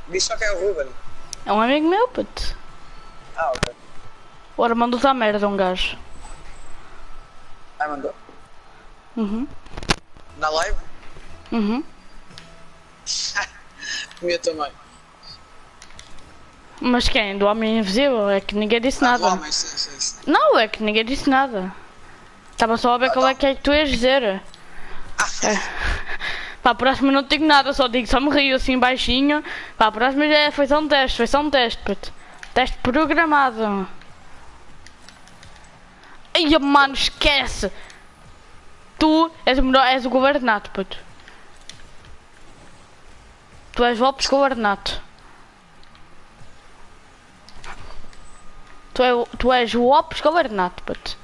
Diz só que é o Ruben. É um amigo meu, puto. Ah, ok. Ora, mandou-te a merda um gajo. Ah, mandou? Uhum. Na live? Uhum. Minha também. Mas quem? Do homem invisível? É que ninguém disse nada. Homem, sim. Não, é que ninguém disse nada. Estava só a ver qual é que tu ias dizer. É. Para a próxima não te digo nada, só me rio assim baixinho. Para a próxima já foi só um teste, puto. Teste programado. Ai, mano, esquece. Tu és o melhor, és o governato, puto. Tu és Lopes governato. Tu és o Lopes governato, puto.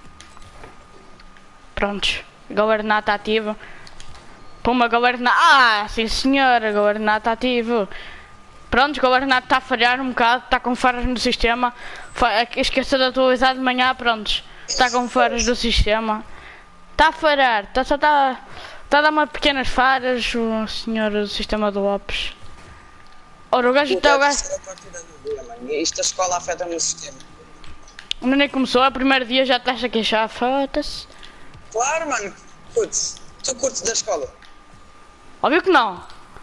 Prontos. Governato ativo. Puma, governato. Ah, sim senhora, governato ativo. Prontos, governato está a falhar um bocado, está com falhas no sistema. Esqueceu de atualizar de manhã, prontos. Está com falhas do sistema. Está a falhar, está a dar umas pequenas falhas o senhor do sistema do Lopes. Ora, o gajo está. Isto da escola afeta-me o sistema. Ainda nem começou, é o primeiro dia já estás a queixar, foda-se. Claro, mano. Putz, tu curtes da escola? Óbvio que não.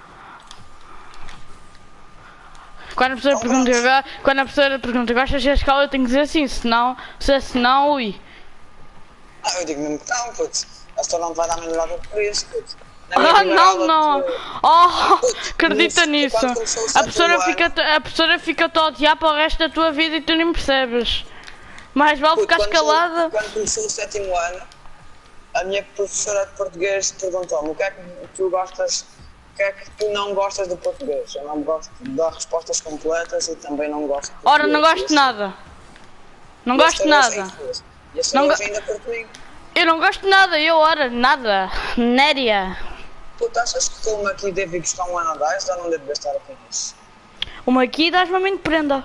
Quando a professora pergunta, gostas da escola, eu tenho que dizer sim, senão, ui. Ah, eu digo mesmo que não, putz. A senhora não vai dar melhor por isso, putz. Não. Oh, acredita nisso. A professora fica-te a odiar para o resto da tua vida e tu nem percebes. Mais vale ficar escalada. Quando começou o 7º ano, a minha professora de português perguntou-me o que é que tu gostas, o que é que tu não gostas de português. Eu não gosto de dar respostas completas e também não gosto de Ora, não gosto de nada. Não gosto de nada. E a senhora ainda por comigo. Eu não gosto de nada, nada. Néria. Tu achas que como aqui devo ir buscar um ano a 10 ou não devo gastar com isso? Uma aqui dás-me a mim de prenda.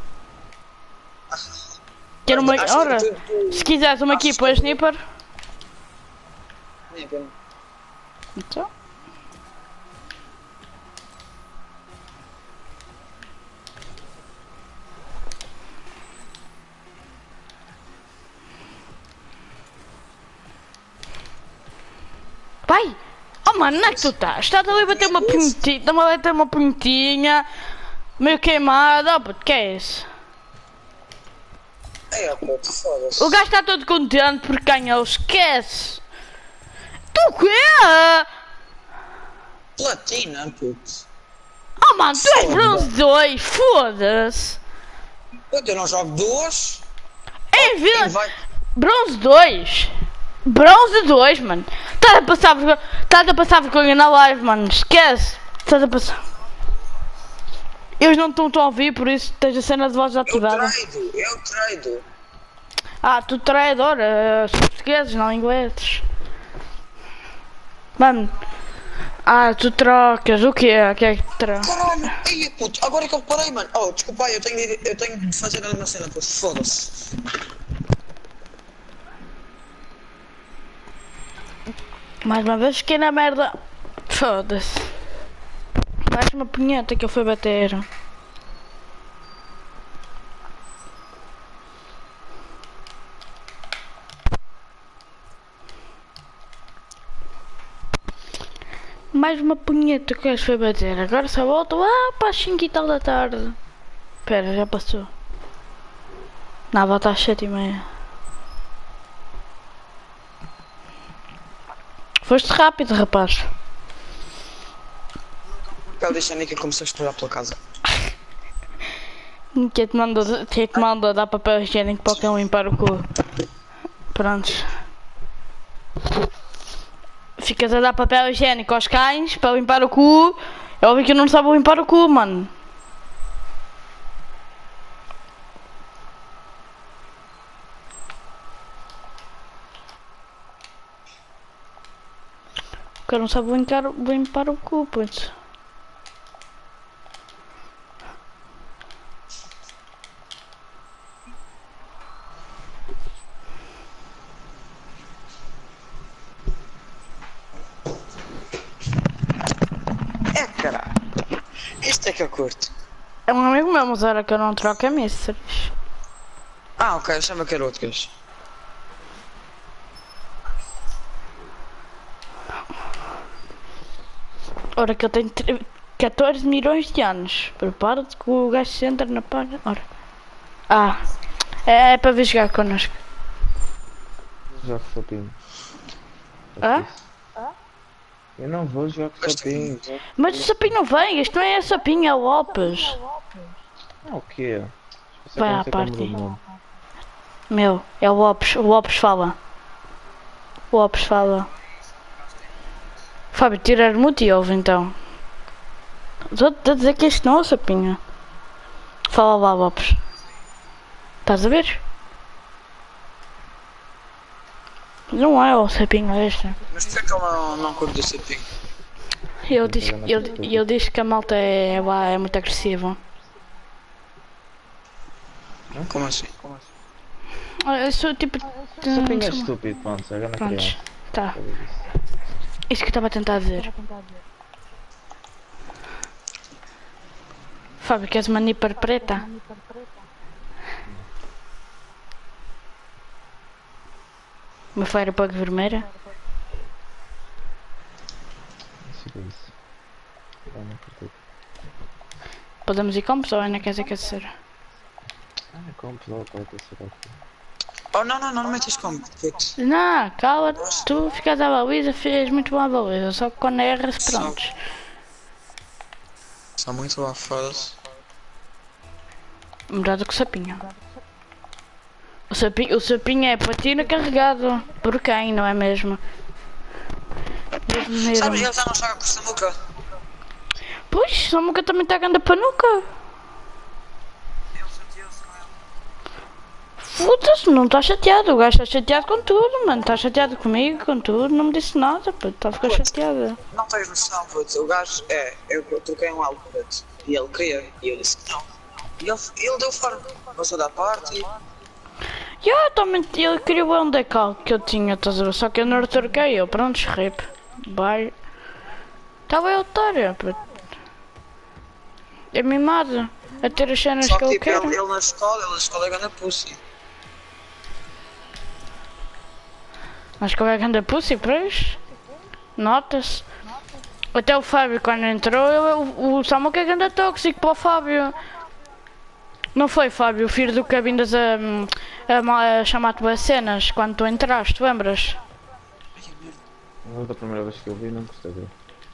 Quero uma. Ora, se quiseres uma aqui para sniper. Então. Vai! Oh mano, onde é que tu estás? Estás ali a bater uma punhetinha, estás a bater uma punhetinha, meio queimada, oh puto, que é isso? É, puto, foda-se. O gajo está todo contente porque ganhou, esquece! Tu o quê? Platina, puto. Oh mano, tu és bronze 2, foda-se! Puto, eu não jogo duas. É vida! Bronze 2! Bronze 2, mano! Estás a passar vergonha na live, mano! Esquece! Estás a passar. Eles não estão a ouvir, por isso tens a cena de voz ativada. Eu traido. Ah, tu traidor, os portugueses, não ingleses. Mano. Ah, tu trocas, o quê? O que é que tu trocas? Caralho, ei, puto, agora é que eu reparei, mano. Oh, desculpa aí, eu tenho de fazer ali uma cena, puto, foda-se. Mais uma vez fiquei na merda. Foda-se. Mais uma punheta que eu fui bater. Mais uma punheta que eu fui bater. Agora só volto lá para as 5 e tal da tarde. Espera, já passou. Não, volta às 7h30. Foste rápido, rapaz. Ela deixa a Nika começou a estourar pela casa. Quem te manda dar papel higiênico para quem limpar o cu. Prontos. Ficas a dar papel higiênico aos cães para limpar o cu. É óbvio que eu não sabe limpar o cu, mano. Porque eu não sabe limpar o cu, pois. Caralho. Isto Este é que eu curto. É um amigo meu, mas era que eu não troco é mísseis. Ah, ok, eu chamo que era outro gajo. Ora que eu tenho 14 milhões de anos. Prepara-te que o gajo se entra na palha. Ora. Ah, é para vir jogar connosco. Jogo sapinho. Hã? Eu não vou jogar com sapinho. Mas o sapinho não vem, isto não é sapinho, é o Lopes. Ah, o quê? Vai à parte. Meu, é o Lopes fala. O Lopes fala. Fábio, tirar muito e ouve então. Estou a dizer que este não é o sapinho. Fala lá, Lopes. Estás a ver? Não é o sapinho este. Mas porquê que ele não curte o sapinho? Ele diz que a malta é muito agressiva. Como assim? Eu sou tipo. Sapinho é estúpido, pronto, é grande Prontos, criança. tá. Isso que eu estava a tentar dizer. Fábio, queres uma nipper preta? Uma Firebug vermelha? Isso. Eu não curti. Podemos ir compras ou ainda queres aquecer? Ah, compro lá, pode ser aqui. Oh, não metas como, puto. Não, cala, tu ficas à baliza, fez muito bom a baliza, só que quando erras, prontos. São muito lá fora-se. Melhor do que o sapinho. O sapinho é platina carregado por quem, não é mesmo? Sabe, ele já não joga com o Samuca. Pois, o Samuca também está ganhando panuca. Ele chateou-se com ele. Foda-se, não está chateado, o gajo está chateado com tudo, mano. Está chateado comigo, com tudo, não me disse nada, pô, está a ficar chateado. Não tens noção, puto. O gajo, eu troquei um algo, puto. E ele queria, e eu disse que não. E ele deu fora. Passou da parte. Também ele queria um decal que eu tinha, estás a ver? Só que eu não troquei, eu pronto, rip. Bye. Estava eu otário, puto. É mimado, a ter as cenas Só que que ele tipo, quer. ele na escola é grande pussy. Mas como é que anda pussy, pois? Nota-se. Até o Fábio quando entrou, o Samuca é que anda tóxico para o Fábio. Não foi, Fábio, o filho do que vindas a chamar-te as cenas quando tu entraste, lembras? Da primeira vez que eu vi, não gostei dele.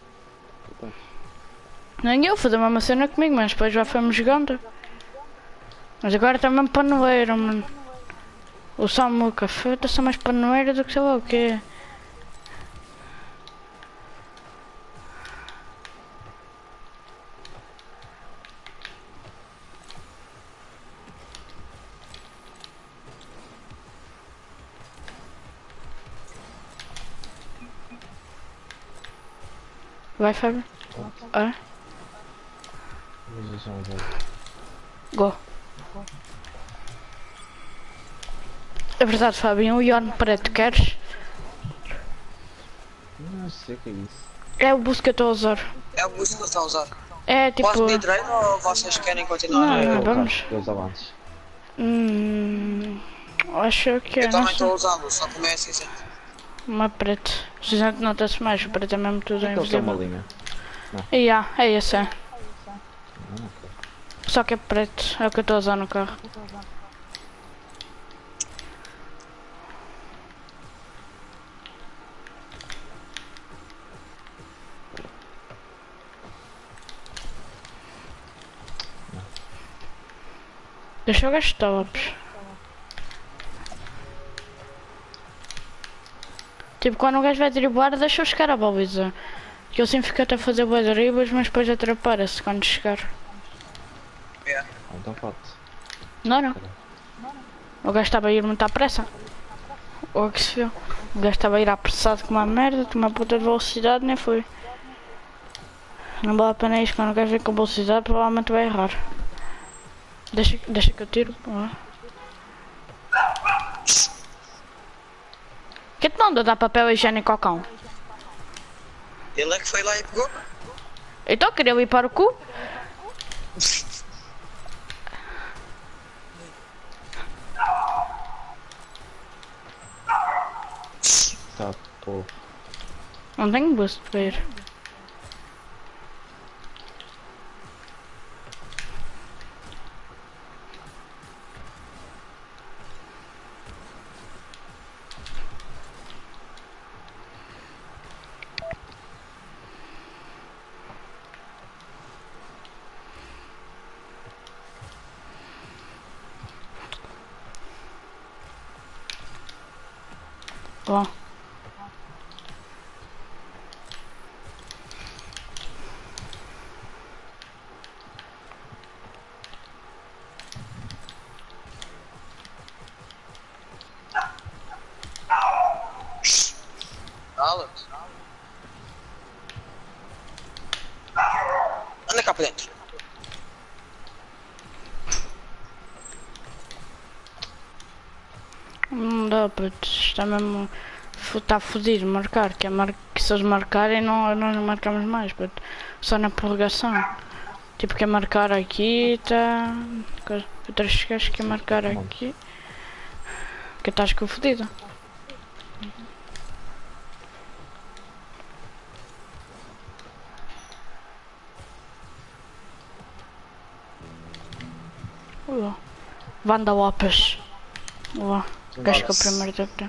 Nem eu, fui a mesma cena comigo, mas depois já fomos jogando. Mas agora está mesmo panoeiro, mano. O Samuca, foda-se, mais panoeiro do que sei lá o quê. Vai, Fábio. Ah? Go. É verdade, Fábio, um Ion preto, queres? Não sei o que é isso. É o boost que eu estou a usar. É o boost que ele está a usar. É tipo... Posso pedir treino ou vocês querem continuar? Não, É vamos. que eu usava antes. Acho que é, Eu não também estou sei. a usá-lo, só que o meu é cinzento. Uma preta. O cinzento nota-se mais, o preto é mesmo tudo Aquele que é uma invisível. linha. É esse, é. Ah, ok. Só que é preto, é o que eu estou a usar no carro. Deixa eu gastar tops. Tipo, quando o gajo vai driblar, deixa eu chegar a baliza. Que eu sempre fico até a fazer boas dribbles, mas depois atrapalha-se quando chegar. Yeah. Então pode. Não. O gajo estava a ir muito à pressa. O que se viu? O gajo estava a ir apressado com uma merda, com uma puta de velocidade, nem foi. Não vale a pena isso, quando o gajo vem com velocidade, provavelmente vai errar. Deixa que eu tiro. Que te não dá papel higiênico ao cão? Ele é que foi lá e pegou. Então queria limpar o cu? Tá, pô. Não tenho boost para ir. Ó. Alex. Anda cá para dentro. Não dá para está mesmo. Está fodido marcar, que se eles marcarem nós não marcamos mais, puto. Só na prorrogação. Tipo, quer marcar aqui, tá. Outros gajos que marcar aqui. Que estás com fodido. Wanda Lopes. Ó, gajo com o primeiro tempo.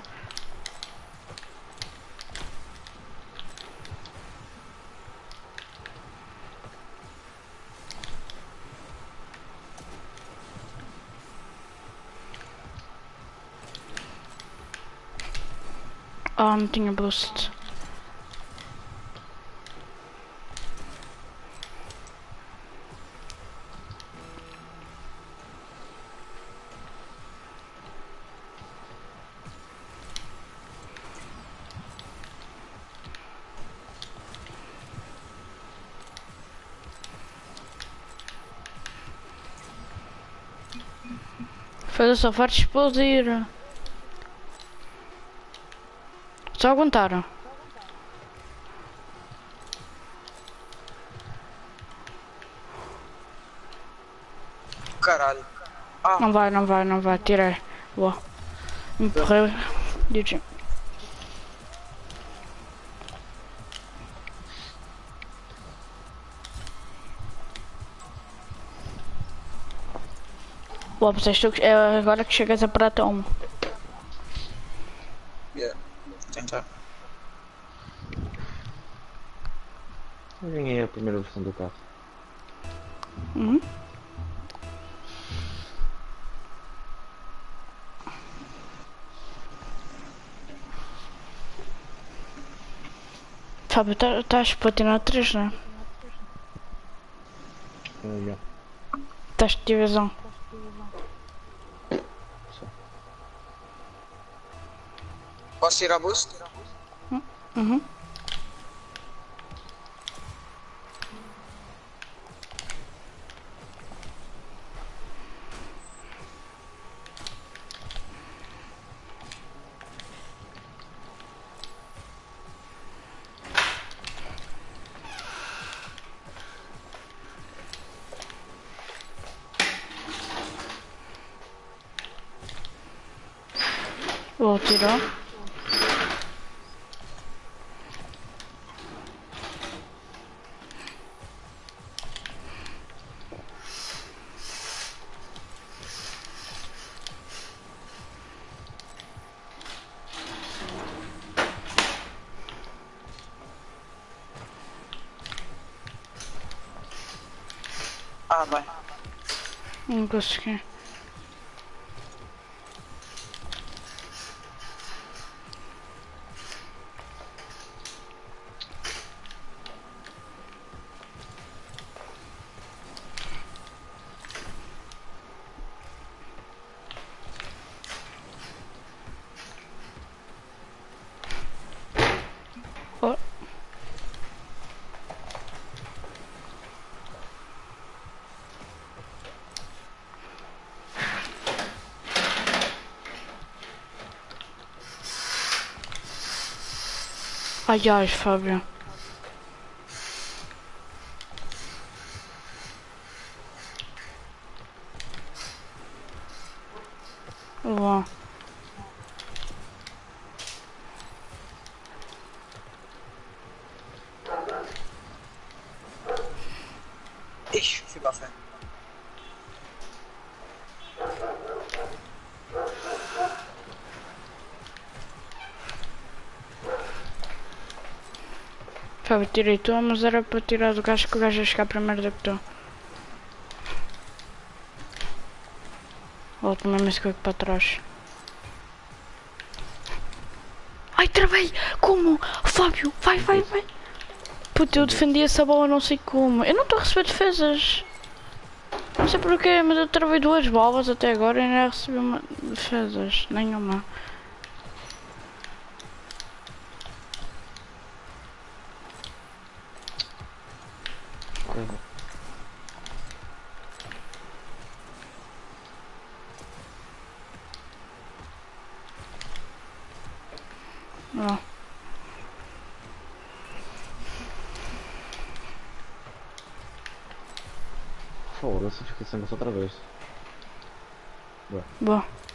Ah, não tinha boost. Faz só farto explodir. Só aguentaram. Caralho. Ah, Não vai, tirei. Boa. Empurrei. GG. Boa, é agora que chegas a prata 1. yeah. Tentar. Eu ganhei a primeira versão do carro. Uhum. Sabe, estás platinado 3, né? Já. Estás de divisão. Posso tirar boost? Uhum. Vou tirar. Ah, bem. Não consegui. Oh. Ai, Fábio. Bom. Ixi, fui para a frente. Pá, eu tirei tu, mas era para tirar do gajo que o gajo ia chegar primeiro do que tu. Volto mesmo esse coisa para trás. Ai, travei! Como? Fábio, vai, vai, vai! Puta, eu defendi essa bola não sei como. Eu não estou a receber defesas. Não sei porquê, mas eu travei 2 bolas até agora e não recebi uma defesas. Nenhuma. Ó. Foda-se, esquecemos outra vez. Bom.